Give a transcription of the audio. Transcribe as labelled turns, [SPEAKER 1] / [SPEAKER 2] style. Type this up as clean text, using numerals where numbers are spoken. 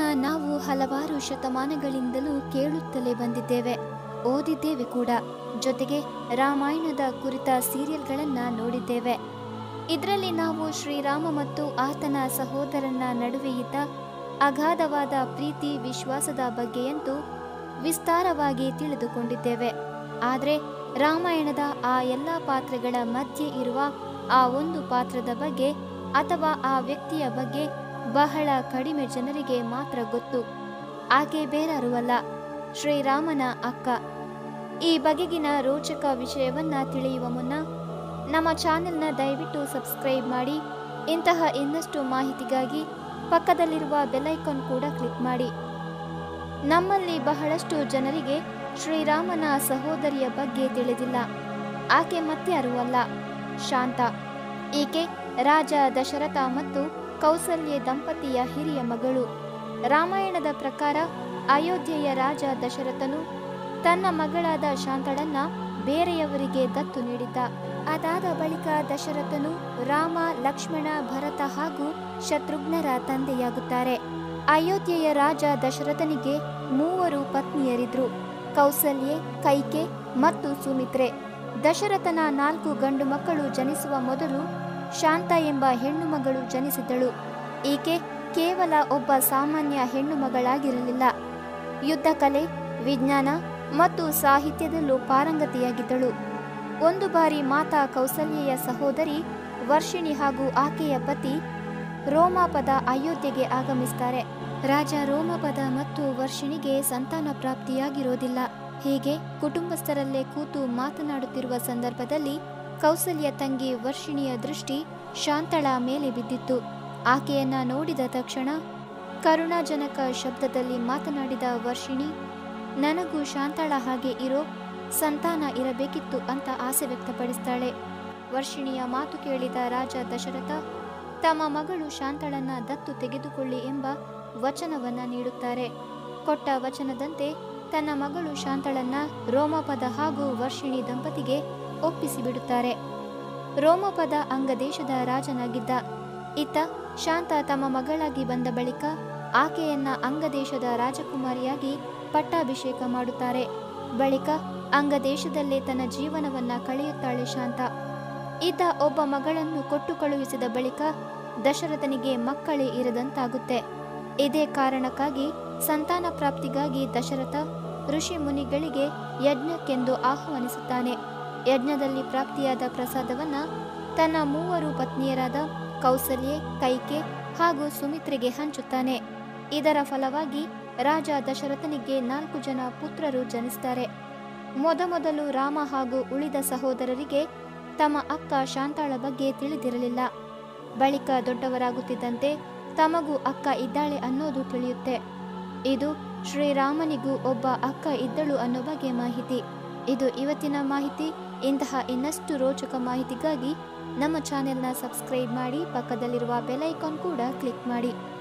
[SPEAKER 1] ನಾವು ಹಲವಾರು ಶತಮಾನಗಳಿಂದಲೂ ಕೇಳುತ್ತಲೇ ಬಂದಿದ್ದೇವೆ, ಓದಿದ್ದೇವೆ ಕೂಡ. ಜೊತೆಗೆ ರಾಮಾಯಣದ ಕುರಿತ ಸೀರಿಯಲ್ಗಳನ್ನು ನೋಡಿದ್ದೇವೆ. ಇದರಲ್ಲಿ ನಾವು ಶ್ರೀರಾಮ ಮತ್ತು ಆತನ ಸಹೋದರನ ನಡುವೆ ಇದ್ದ ಅಗಾಧವಾದ ಪ್ರೀತಿ ವಿಶ್ವಾಸದ ಬಗ್ಗೆಯಂತೂ ವಿಸ್ತಾರವಾಗಿ ತಿಳಿದುಕೊಂಡಿದ್ದೇವೆ. ಆದರೆ ರಾಮಾಯಣದ ಆ ಎಲ್ಲ ಪಾತ್ರಗಳ ಮಧ್ಯೆ ಇರುವ ಆ ಒಂದು ಪಾತ್ರದ ಬಗ್ಗೆ ಅಥವಾ ಆ ವ್ಯಕ್ತಿಯ ಬಗ್ಗೆ ಬಹಳ ಕಡಿಮೆ ಜನರಿಗೆ ಮಾತ್ರ ಗೊತ್ತು. ಆಕೆ ಬೇರಾರೂ ಅಲ್ಲ, ಶ್ರೀರಾಮನ ಅಕ್ಕ. ಈ ಬಗೆಗಿನ ರೋಚಕ ವಿಷಯವನ್ನ ತಿಳಿಯುವ ಮುನ್ನ ನಮ್ಮ ಚಾನೆಲ್ನ ದಯವಿಟ್ಟು ಸಬ್ಸ್ಕ್ರೈಬ್ ಮಾಡಿ. ಇಂತಹ ಇನ್ನಷ್ಟು ಮಾಹಿತಿಗಾಗಿ ಪಕ್ಕದಲ್ಲಿರುವ ಬೆಲ್ಲೈಕಾನ್ ಕೂಡ ಕ್ಲಿಕ್ ಮಾಡಿ. ನಮ್ಮಲ್ಲಿ ಬಹಳಷ್ಟು ಜನರಿಗೆ ಶ್ರೀರಾಮನ ಸಹೋದರಿಯ ಬಗ್ಗೆ ತಿಳಿದಿಲ್ಲ. ಆಕೆ ಮತ್ಯಾರೂ ಅಲ್ಲ, ಶಾಂತ. ಈಕೆ ರಾಜ ದಶರಥ ಮತ್ತು ಕೌಸಲ್ಯ ದಂಪತಿಯ ಹಿರಿಯ ಮಗಳು. ರಾಮಾಯಣದ ಪ್ರಕಾರ ಅಯೋಧ್ಯೆಯ ರಾಜ ದಶರಥನು ತನ್ನ ಮಗಳಾದ ಶಾಂತಳನ್ನ ಬೇರೆಯವರಿಗೆ ದತ್ತು ನೀಡಿದ್ದ. ಅದಾದ ಬಳಿಕ ದಶರಥನು ರಾಮ, ಲಕ್ಷ್ಮಣ, ಭರತ ಹಾಗೂ ಶತ್ರುಘ್ನರ ತಂದೆಯಾಗುತ್ತಾರೆ. ಅಯೋಧ್ಯೆಯ ರಾಜ ದಶರಥನಿಗೆ 3 ಪತ್ನಿಯರಿದ್ರು: ಕೌಸಲ್ಯೆ, ಕೈಕೆ ಮತ್ತು ಸುಮಿತ್ರೆ. ದಶರಥನ 4 ಗಂಡು ಮಕ್ಕಳು ಜನಿಸುವ ಮೊದಲು ಶಾಂತ ಎಂಬ ಹೆಣ್ಣು ಮಗಳು ಜನಿಸಿದಳು. ಈಕೆ ಕೇವಲ ಒಬ್ಬ ಸಾಮಾನ್ಯ ಹೆಣ್ಣು ಮಗಳಾಗಿರಲಿಲ್ಲ. ಯುದ್ಧ ಕಲೆ, ವಿಜ್ಞಾನ ಮತ್ತು ಸಾಹಿತ್ಯದಲ್ಲೂ ಪಾರಂಗತಿಯಾಗಿದ್ದಳು. ಒಂದು ಬಾರಿ ಮಾತಾ ಕೌಸಲ್ಯೆಯ ಸಹೋದರಿ ವರ್ಷಿಣಿ ಹಾಗೂ ಆಕೆಯ ಪತಿ ರೋಮಪದ ಅಯೋಧ್ಯೆಗೆ ಆಗಮಿಸ್ತಾರೆ. ರಾಜ ರೋಮಪದ ಮತ್ತು ವರ್ಷಿಣಿಗೆ ಸಂತಾನ ಪ್ರಾಪ್ತಿಯಾಗಿರೋದಿಲ್ಲ. ಹೀಗೆ ಕುಟುಂಬಸ್ಥರಲ್ಲೇ ಕೂತು ಮಾತನಾಡುತ್ತಿರುವ ಸಂದರ್ಭದಲ್ಲಿ ಕೌಸಲ್ಯ ತಂಗಿ ವರ್ಷಿಣಿಯ ದೃಷ್ಟಿ ಶಾಂತಳ ಮೇಲೆ ಬಿದ್ದಿತ್ತು. ಆಕೆಯನ್ನ ನೋಡಿದ ತಕ್ಷಣ ಕರುಣಾಜನಕ ಶಬ್ದದಲ್ಲಿ ಮಾತನಾಡಿದ ವರ್ಷಿಣಿ, ನನಗೂ ಶಾಂತಳ ಹಾಗೆ ಇರೋ ಸಂತಾನ ಇರಬೇಕಿತ್ತು ಅಂತ ಆಸೆ ವ್ಯಕ್ತಪಡಿಸ್ತಾಳೆ. ವರ್ಷಿಣಿಯ ಮಾತು ಕೇಳಿದ ರಾಜ ದಶರಥ ತಮ್ಮ ಮಗಳು ಶಾಂತಳನ್ನ ದತ್ತು ತೆಗೆದುಕೊಳ್ಳಿ ಎಂಬ ವಚನವನ್ನ ನೀಡುತ್ತಾರೆ. ಕೊಟ್ಟ ವಚನದಂತೆ ತನ್ನ ಮಗಳು ಶಾಂತಳನ್ನ ರೋಮಪದ ಹಾಗೂ ವರ್ಷಿಣಿ ದಂಪತಿಗೆ ಒಪ್ಪಿಸಿಬಿಡುತ್ತಾರೆ. ರೋಮಪದ ಅಂಗದೇಶದ ರಾಜನಾಗಿದ್ದ. ಇತ್ತ ಶಾಂತ ತಮ್ಮ ಮಗಳಾಗಿ ಬಂದ ಬಳಿಕ ಆಕೆಯನ್ನ ಅಂಗದೇಶದ ರಾಜಕುಮಾರಿಯಾಗಿ ಪಟ್ಟಾಭಿಷೇಕ ಮಾಡುತ್ತಾರೆ. ಬಳಿಕ ಅಂಗದೇಶದಲ್ಲೇ ತನ್ನ ಜೀವನವನ್ನ ಕಳೆಯುತ್ತಾಳೆ ಶಾಂತ. ಈತ ಒಬ್ಬ ಮಗಳನ್ನು ಕೊಟ್ಟು ಕಳುಹಿಸಿದ ಬಳಿಕ ದಶರಥನಿಗೆ ಮಕ್ಕಳೇ ಇರದಂತಾಗುತ್ತೆ. ಇದೇ ಕಾರಣಕ್ಕಾಗಿ ಸಂತಾನ ಪ್ರಾಪ್ತಿಗಾಗಿ ದಶರಥ ಋಷಿ ಮುನಿಗಳಿಗೆ ಯಜ್ಞಕ್ಕೆಂದು ಆಹ್ವಾನಿಸುತ್ತಾನೆ. ಯಜ್ಞದಲ್ಲಿ ಪ್ರಾಪ್ತಿಯಾದ ಪ್ರಸಾದವನ್ನ ತನ್ನ 3 ಪತ್ನಿಯರಾದ ಕೌಸಲ್ಯೆ, ಕೈಕೆ ಹಾಗೂ ಸುಮಿತ್ರೆಗೆ ಹಂಚುತ್ತಾನೆ. ಇದರ ಫಲವಾಗಿ ರಾಜ ದಶರಥನಿಗೆ 4 ಜನ ಪುತ್ರರು ಜನಿಸ್ತಾರೆ. ಮೊದಮೊದಲು ರಾಮ ಹಾಗೂ ಉಳಿದ ಸಹೋದರರಿಗೆ ತಮ್ಮ ಅಕ್ಕ ಶಾಂತಾಳ ಬಗ್ಗೆ ತಿಳಿದಿರಲಿಲ್ಲ. ಬಳಿಕ ದೊಡ್ಡವರಾಗುತ್ತಿದ್ದಂತೆ ತಮಗೂ ಅಕ್ಕ ಇದ್ದಾಳೆ ಅನ್ನೋದು ತಿಳಿಯುತ್ತೆ. ಇದು ಶ್ರೀರಾಮನಿಗೂ ಒಬ್ಬ ಅಕ್ಕ ಇದ್ದಳು ಅನ್ನೋ ಬಗ್ಗೆ ಮಾಹಿತಿ. ಇದು ಇವತ್ತಿನ ಮಾಹಿತಿ. ಇಂತಹ ಇನ್ನಷ್ಟು ರೋಚಕ ಮಾಹಿತಿಗಾಗಿ ನಮ್ಮ ಚಾನೆಲ್ನ ಸಬ್ಸ್ಕ್ರೈಬ್ ಮಾಡಿ, ಪಕ್ಕದಲ್ಲಿರುವ ಬೆಲ್ ಐಕಾನ್ ಕೂಡ ಕ್ಲಿಕ್ ಮಾಡಿ.